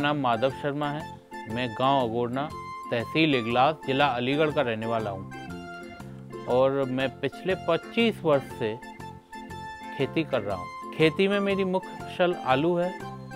नाम माधव शर्मा है। मैं गांव अगोरना, तहसील इगलास, जिला अलीगढ़ का रहने वाला हूं और मैं पिछले 25 वर्ष से खेती कर रहा हूं। खेती में मेरी मुख्य फसल आलू है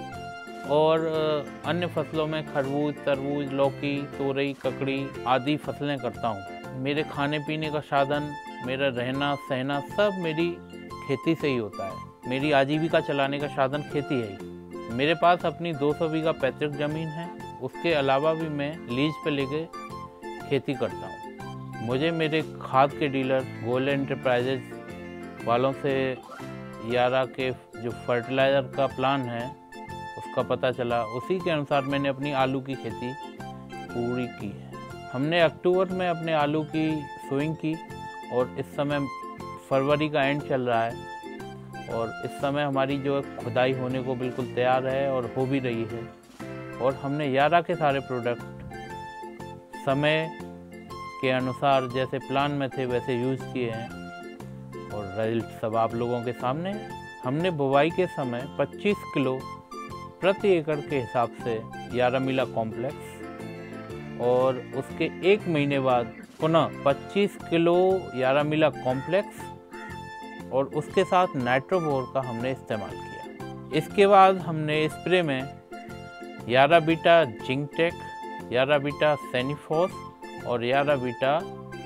और अन्य फसलों में खरबूज, तरबूज, लौकी, तोरई, ककड़ी आदि फसलें करता हूं। मेरे खाने पीने का साधन, मेरा रहना सहना सब मेरी खेती से ही होता है। मेरी आजीविका चलाने का साधन खेती है ही। मेरे पास अपनी 200 बीघा पैतृक जमीन है। उसके अलावा भी मैं लीज पे लेके खेती करता हूँ। मुझे मेरे खाद के डीलर गोल्ड एंटरप्राइजेज वालों से यारा के जो फर्टिलाइज़र का प्लान है उसका पता चला। उसी के अनुसार मैंने अपनी आलू की खेती पूरी की है। हमने अक्टूबर में अपने आलू की सोइंग की और इस समय फरवरी का एंड चल रहा है और इस समय हमारी जो खुदाई होने को बिल्कुल तैयार है और हो भी रही है। और हमने यारा के सारे प्रोडक्ट समय के अनुसार जैसे प्लान में थे वैसे यूज़ किए हैं और रिजल्ट सब आप लोगों के सामने है। हमने बुवाई के समय 25 किलो प्रति एकड़ के हिसाब से यारा मिला कॉम्प्लेक्स और उसके 1 महीने बाद पुनः 25 किलो यारा मिला कॉम्प्लेक्स और उसके साथ नाइट्रोबोर का हमने इस्तेमाल किया। इसके बाद हमने स्प्रे में यारा बीटा जिंकटेक, यारा बीटा सैनिफॉस और यारा बीटा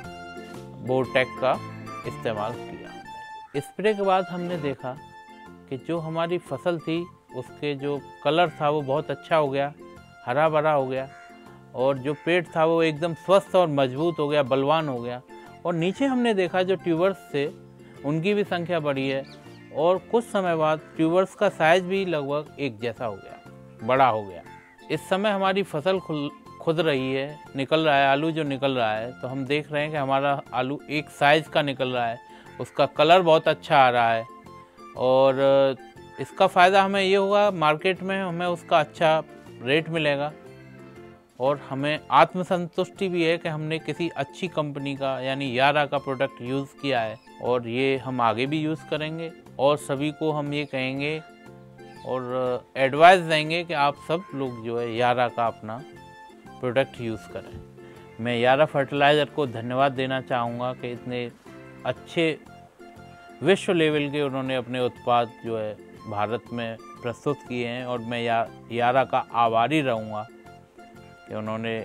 बोरटेक का इस्तेमाल किया। स्प्रे के बाद हमने देखा कि जो हमारी फसल थी उसके जो कलर था वो बहुत अच्छा हो गया, हरा भरा हो गया और जो पेड़ था वो एकदम स्वस्थ और मजबूत हो गया, बलवान हो गया। और नीचे हमने देखा जो ट्यूबर्स थे उनकी भी संख्या बढ़ी है और कुछ समय बाद ट्यूबर्स का साइज भी लगभग एक जैसा हो गया, बड़ा हो गया। इस समय हमारी फसल खुद रही है, निकल रहा है आलू जो निकल रहा है, तो हम देख रहे हैं कि हमारा आलू एक साइज़ का निकल रहा है, उसका कलर बहुत अच्छा आ रहा है और इसका फ़ायदा हमें ये होगा मार्केट में हमें उसका अच्छा रेट मिलेगा और हमें आत्मसंतुष्टि भी है कि हमने किसी अच्छी कंपनी का यानी यारा का प्रोडक्ट यूज़ किया है और ये हम आगे भी यूज़ करेंगे और सभी को हम ये कहेंगे और एडवाइस देंगे कि आप सब लोग जो है यारा का अपना प्रोडक्ट यूज़ करें। मैं यारा फर्टिलाइज़र को धन्यवाद देना चाहूँगा कि इतने अच्छे विश्व लेवल के उन्होंने अपने उत्पाद जो है भारत में प्रस्तुत किए हैं और मैं यारा का आभारी रहूँगा कि उन्होंने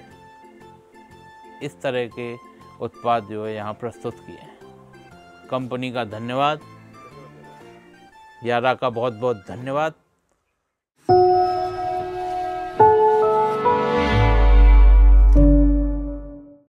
इस तरह के उत्पाद जो है यहाँ प्रस्तुत किए हैं। कंपनी का धन्यवाद, यारा का बहुत बहुत धन्यवाद।